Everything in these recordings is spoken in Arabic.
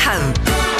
الحظ.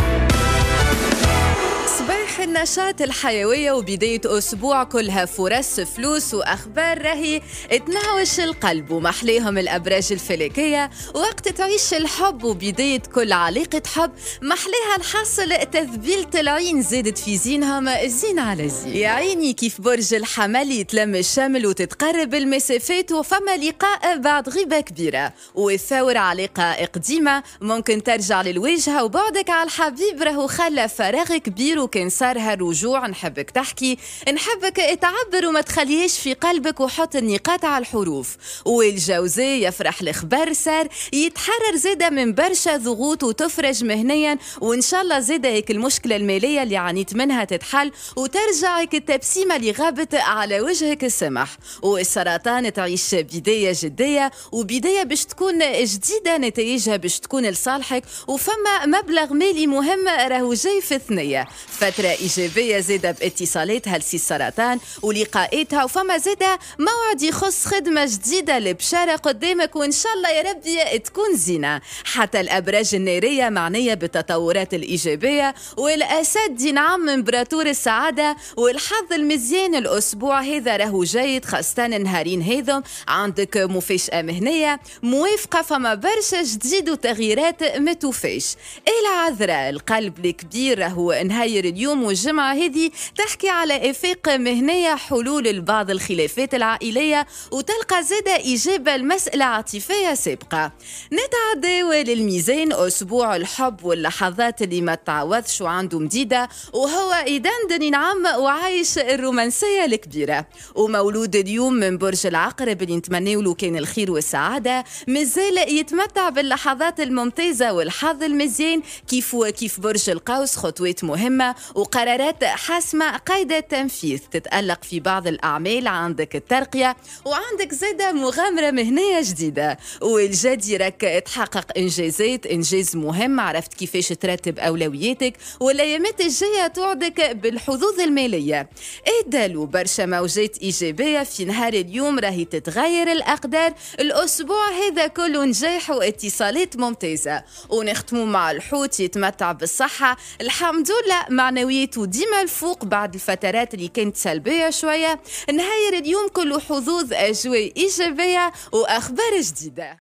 صباح النشاط الحيوية وبداية أسبوع كلها فرص فلوس وأخبار راهي تنعوش القلب ومحليهم الأبراج الفلكية. وقت تعيش الحب وبداية كل علاقة حب محليها الحاصل تذبيلة العين زادت في زينهم زين على زين. يا عيني كيف برج الحمل يتلم الشمل وتتقرب المسافات وفما لقاء بعد غيبة كبيرة. والثور علاقة قديمة ممكن ترجع للواجهة وبعدك على الحبيب راهو خلى فراغ كبير وكان صارها رجوع. نحبك تحكي نحبك تعبر وما تخليش في قلبك وحط النقاط على الحروف. والجوزاء يفرح الخبر صار يتحرر زاده من برشا ضغوط وتفرج مهنيا وإن شاء الله زاده هيك المشكلة المالية اللي عانيت منها تتحل وترجع هيك التبسيمة اللي غابت على وجهك السمح. والسرطان تعيش بداية جدية وبداية باش تكون جديدة نتائجها باش تكون لصالحك وفما مبلغ مالي مهم راهو جاي في ثنية. فترة إيجابية زادة باتصالاتها لسي السرطان ولقاءاتها وفما زادة موعد يخص خدمة جديدة لبشارة قدامك وإن شاء الله يا ربي تكون زينة. حتى الأبراج النارية معنية بالتطورات الإيجابية والأسد ينعم إمبراطور السعادة والحظ المزيان الأسبوع هذا راهو جيد خاصة نهارين هذم عندك مفاجأة مهنية موافقة فما برشا جديد وتغييرات ما توفاش. العذراء القلب الكبير راهو نهاير اليوم والجمعة هذه تحكي على إفاق مهنية حلول لبعض الخلافات العائلية وتلقى زادة إجابة المسألة عاطفية سابقة. نتعداو للميزان أسبوع الحب واللحظات اللي ما تعوضش وعنده مديدة وهو يدندن ينعم وعايش الرومانسية الكبيرة. ومولود اليوم من برج العقرب اللي نتمناو له كان الخير والسعادة مازال يتمتع باللحظات الممتازة والحظ المزيان كيف برج القوس خطوات مهمة وقرارات حاسمة قيد التنفيذ تتألق في بعض الأعمال عندك الترقية وعندك زادة مغامرة مهنية جديدة. والجدي راك تحقق إنجاز مهم عرفت كيفاش ترتب أولوياتك والأيامات الجاية توعدك بالحظوظ المالية. إدالو برشا موجات إيجابية في نهار اليوم راهي تتغير الأقدار الأسبوع هذا كله نجاح واتصالات ممتازة. ونختمو مع الحوت يتمتع بالصحة الحمد لله معنويته ديما الفوق بعد الفترات اللي كانت سلبية شوية. نهاير اليوم كله حظوظ أجواء إيجابية وأخبار جديدة.